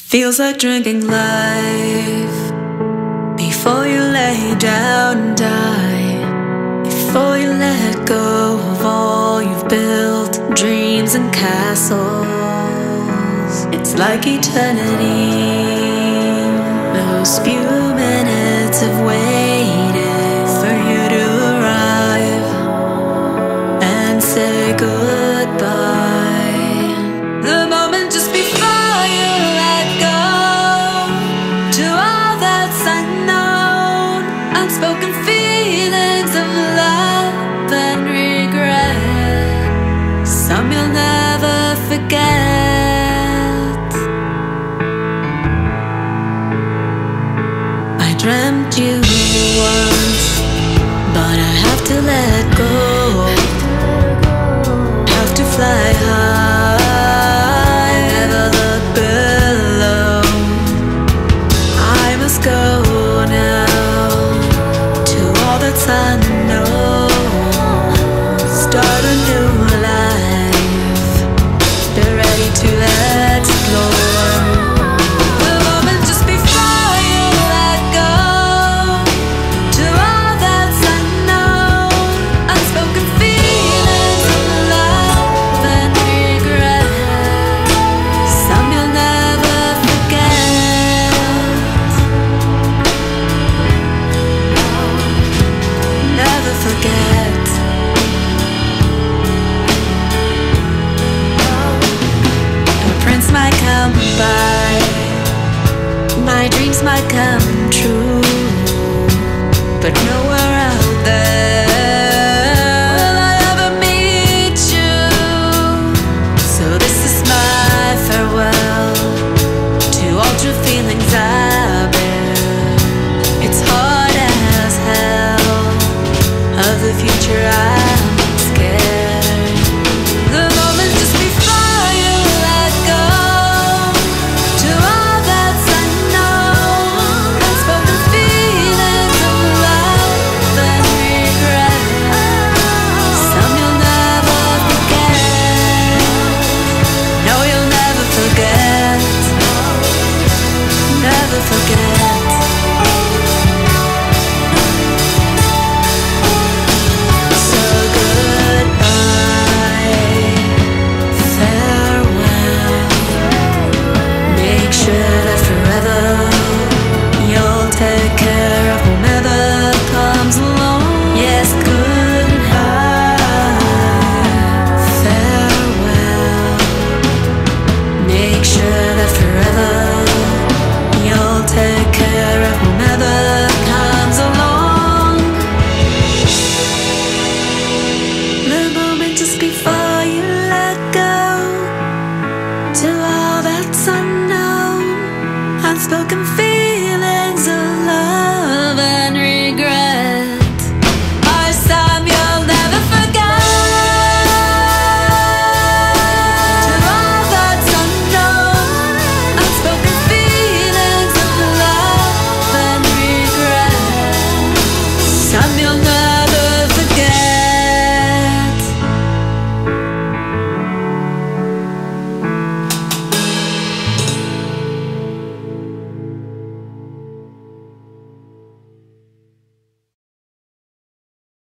Feels like drinking life before you lay down and die, before you let go of all you've built, dreams and castles. It's like eternity, those few minutes of waiting for you to arrive and say goodbye. The moment just before you let go to all that's unknown, unspoken feelings of love and regret, some you'll never forget. I dreamt you once, but I have to let go, have to fly high, never look below. I must go now to all that's unknown, start a new life, be ready to explore. The moment just before you let go to all that's unknown, unspoken feelings of love and regret, some you'll never forget, never forget. A prince might come by, my dreams might come true, but nowhere out there will I ever meet you. So this is my farewell to all true feelings I bear. It's hard as hell, of the future I'm scared. The moment just before you let go to all that's unknown, unspoken feelings of love and regret, some you'll never forget. No, you'll never forget, never forget. So goodbye, farewell. Make sure that forever you'll take care of whomever comes along. Yes, goodbye, farewell. Make sure that forever you'll take care of whomever comes along. The moment just before you let go to all that's unknown, unspoken feelings